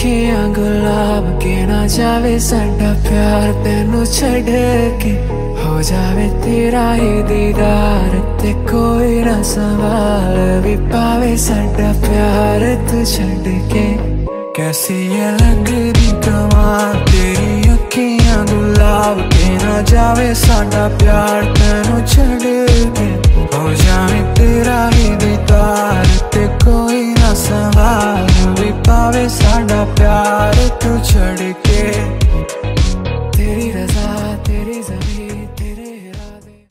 अखियां गुलाब के ना जावे साडा प्यार तेनू छड़ के हो जावे तेरा ही दीदार ते कोई ना सवाल भी पावे साडा प्यार तू छड़ के। कैसी ये लगदी कमाल तेरी अखियां गुलाब के ना जावे साडा प्यार तेनू छड़ के हो जावे तेरा ही दीदार ते कोई ना सवाल भी पावे साडा प्यार तू छड़ के।